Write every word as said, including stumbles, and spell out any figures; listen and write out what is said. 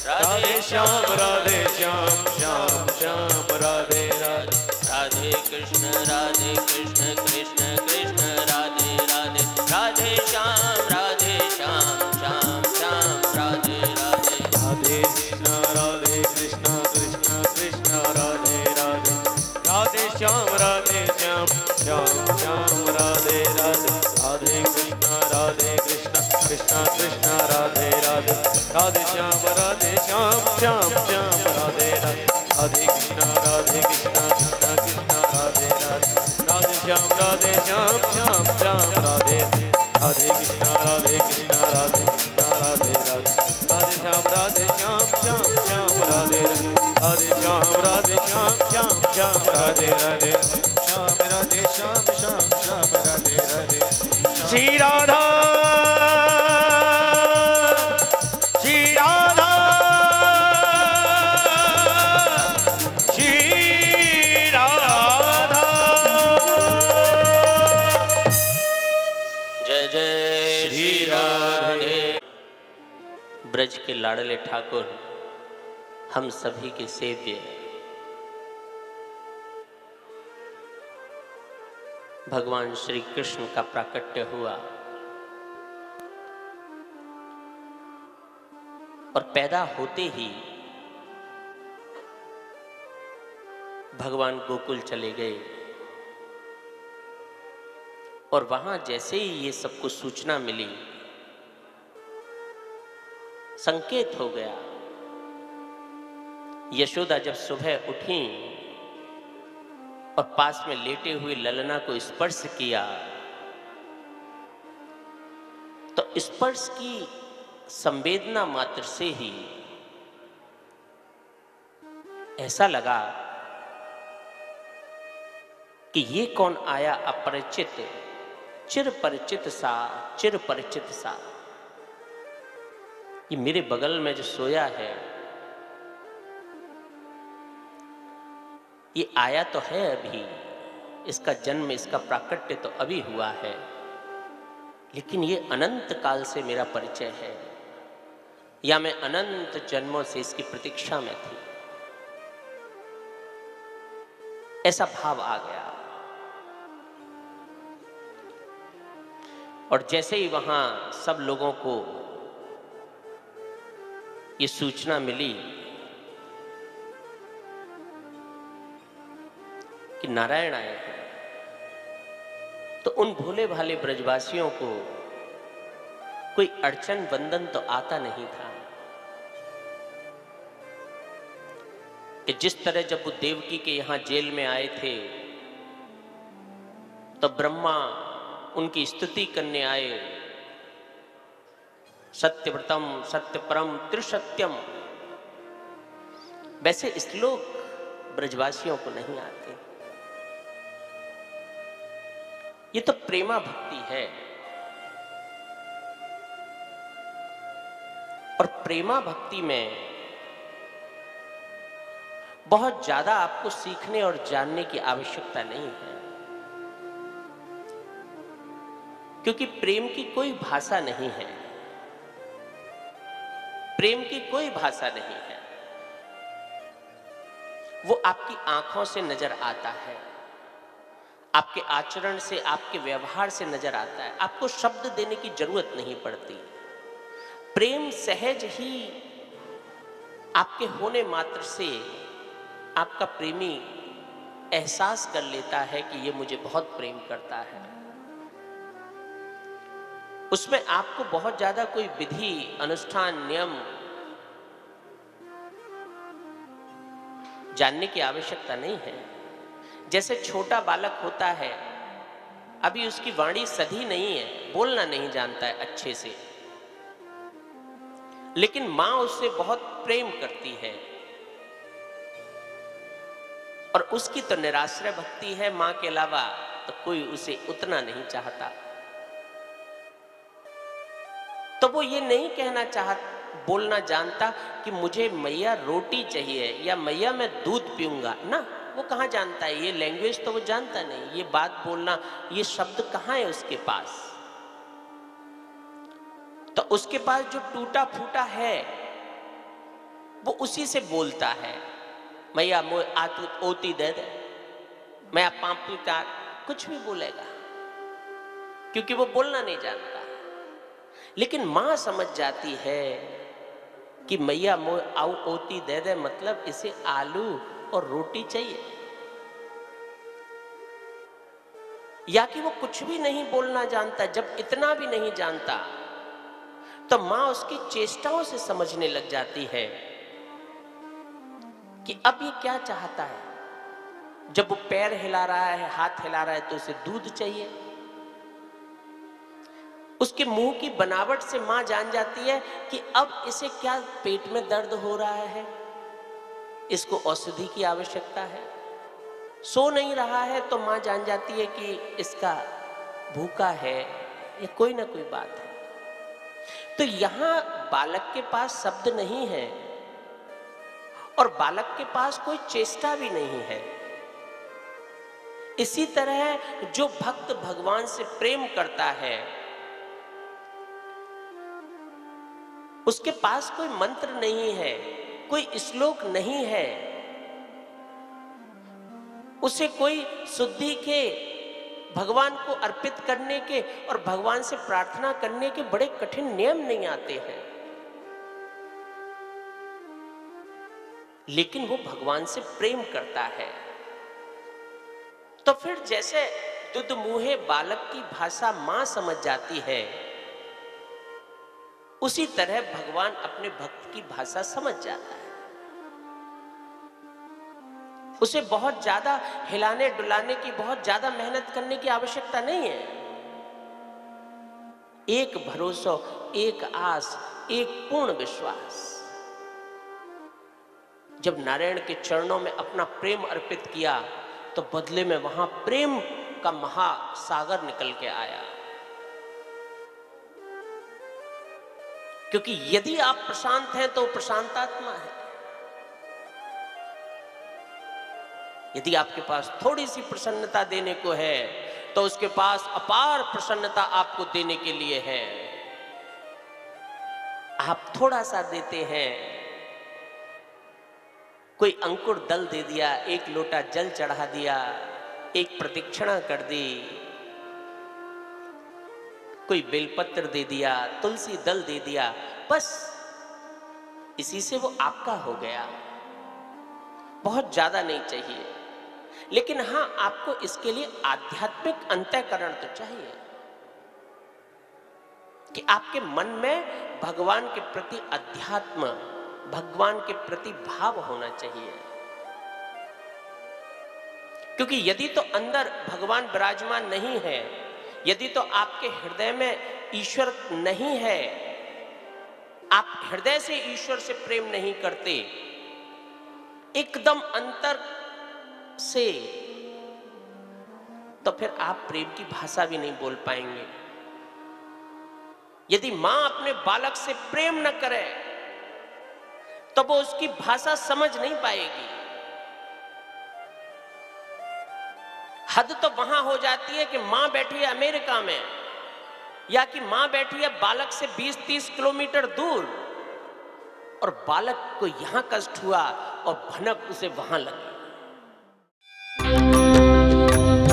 राधे श्याम राधे श्याम श्याम श्याम राधे राधे। राधे कृष्ण राधे कृष्ण कृष्ण कृष्ण राधे राधे। राधे श्याम राधे श्याम श्याम श्याम राधे राधे। राधे कृष्ण राधे कृष्ण कृष्ण कृष्ण राधे राधे। राधे श्याम राधे श्याम श्याम श्याम राधे राधे। राधे कृष्ण राधे कृष्ण कृष्ण कृष्ण राधे राधे। राधे श्याम राधे श्याम श्याम श्याम राधे राधे। राधे कृष्ण राधे कृष्ण कृष्ण कृष्ण राधे राधे। राधे श्याम राधे श्याम श्याम श्याम राधे राधे। राधे कृष्ण राधे कृष्ण राधे कृष्ण राधे राधे। राधे श्याम राधे श्याम श्याम श्याम राधे राधे। राधे श्याम राधे श्याम श्याम श्याम राधे राधे। श्याम राधे श्याम श्याम श्याम राधे राधे। श्री राधा श्री राधा श्री राधा। जय जय श्री राधे। ब्रज के लाडले ठाकुर हम सभी के सेव्य भगवान श्री कृष्ण का प्राकट्य हुआ और पैदा होते ही भगवान गोकुल चले गए और वहां जैसे ही ये सबको सूचना मिली, संकेत हो गया। यशोदा जब सुबह उठी और पास में लेटे हुए ललना को स्पर्श किया तो स्पर्श की संवेदना मात्र से ही ऐसा लगा कि ये कौन आया अपरिचित, चिर परिचित सा चिर परिचित सा। ये मेरे बगल में जो सोया है ये आया तो है अभी, इसका जन्म इसका प्राकट्य तो अभी हुआ है, लेकिन ये अनंत काल से मेरा परिचय है या मैं अनंत जन्मों से इसकी प्रतीक्षा में थी। ऐसा भाव आ गया और जैसे ही वहां सब लोगों को ये सूचना मिली कि नारायण आए हैं, तो उन भोले भाले ब्रजवासियों को कोई अड़चन बंधन तो आता नहीं था कि जिस तरह जब वो देवकी के यहां जेल में आए थे तो ब्रह्मा उनकी स्तुति करने आए, सत्यव्रतम सत्यपरम त्रिसत्यम। वैसे श्लोक ब्रजवासियों को नहीं आते। ये तो प्रेमा भक्ति है और प्रेमा भक्ति में बहुत ज्यादा आपको सीखने और जानने की आवश्यकता नहीं है, क्योंकि प्रेम की कोई भाषा नहीं है। प्रेम की कोई भाषा नहीं है, वो आपकी आंखों से नजर आता है, आपके आचरण से, आपके व्यवहार से नजर आता है। आपको शब्द देने की जरूरत नहीं पड़ती। प्रेम सहज ही आपके होने मात्र से आपका प्रेमी एहसास कर लेता है कि ये मुझे बहुत प्रेम करता है। उसमें आपको बहुत ज्यादा कोई विधि अनुष्ठान नियम जानने की आवश्यकता नहीं है। जैसे छोटा बालक होता है, अभी उसकी वाणी सधी नहीं है, बोलना नहीं जानता है अच्छे से, लेकिन मां उससे बहुत प्रेम करती है और उसकी तो निराश्रय भक्ति है। मां के अलावा तो कोई उसे उतना नहीं चाहता। तो वो ये नहीं कहना चाह बोलना जानता कि मुझे मैया रोटी चाहिए या मैया मैं दूध पीऊंगा ना, वो कहाँ जानता है। ये लैंग्वेज तो वो जानता नहीं, ये बात बोलना, ये शब्द कहाँ है उसके पास। तो उसके पास जो टूटा फूटा है वो उसी से बोलता है, मैया मोए आतू ओती दे दे, मैं पापू का कुछ भी बोलेगा, क्योंकि वो बोलना नहीं जानता। लेकिन मां समझ जाती है कि मैया मोए आऊ ओती दे दे मतलब इसे आलू और रोटी चाहिए, या कि वो कुछ भी नहीं बोलना जानता। जब इतना भी नहीं जानता तो मां उसकी चेष्टाओं से समझने लग जाती है कि अब ये क्या चाहता है। जब वो पैर हिला रहा है, हाथ हिला रहा है, तो उसे दूध चाहिए। उसके मुंह की बनावट से मां जान जाती है कि अब इसे क्या पेट में दर्द हो रहा है, इसको औषधि की आवश्यकता है। सो नहीं रहा है तो मां जान जाती है कि इसका भूखा है या कोई ना कोई बात है। तो यहां बालक के पास शब्द नहीं है और बालक के पास कोई चेष्टा भी नहीं है। इसी तरह जो भक्त भगवान से प्रेम करता है उसके पास कोई मंत्र नहीं है, कोई श्लोक नहीं है, उसे कोई शुद्धि के, भगवान को अर्पित करने के और भगवान से प्रार्थना करने के बड़े कठिन नियम नहीं आते हैं, लेकिन वो भगवान से प्रेम करता है। तो फिर जैसे दुध मुहे बालक की भाषा मां समझ जाती है, उसी तरह भगवान अपने भक्त की भाषा समझ जाता है। उसे बहुत ज्यादा हिलाने डुलाने की, बहुत ज्यादा मेहनत करने की आवश्यकता नहीं है। एक भरोसा, एक आस, एक पूर्ण विश्वास। जब नारायण के चरणों में अपना प्रेम अर्पित किया तो बदले में वहां प्रेम का महासागर निकल के आया। क्योंकि यदि आप प्रशांत हैं तो प्रशांतात्मा है। यदि आपके पास थोड़ी सी प्रसन्नता देने को है तो उसके पास अपार प्रसन्नता आपको देने के लिए है। आप थोड़ा सा देते हैं, कोई अंकुर दल दे दिया, एक लोटा जल चढ़ा दिया, एक प्रदक्षिणा कर दी, कोई बेलपत्र दे दिया, तुलसी दल दे दिया, बस इसी से वो आपका हो गया। बहुत ज्यादा नहीं चाहिए। लेकिन हां, आपको इसके लिए आध्यात्मिक अंतःकरण तो चाहिए कि आपके मन में भगवान के प्रति अध्यात्म, भगवान के प्रति भाव होना चाहिए। क्योंकि यदि तो अंदर भगवान विराजमान नहीं है, यदि तो आपके हृदय में ईश्वर नहीं है, आप हृदय से ईश्वर से प्रेम नहीं करते, एकदम अंतर से, तो फिर आप प्रेम की भाषा भी नहीं बोल पाएंगे। यदि मां अपने बालक से प्रेम न करे तो वो उसकी भाषा समझ नहीं पाएगी। हद तो वहां हो जाती है कि मां बैठी है अमेरिका में, या कि मां बैठी है बालक से बीस तीस किलोमीटर दूर, और बालक को यहां कष्ट हुआ और भनक उसे वहां लगी।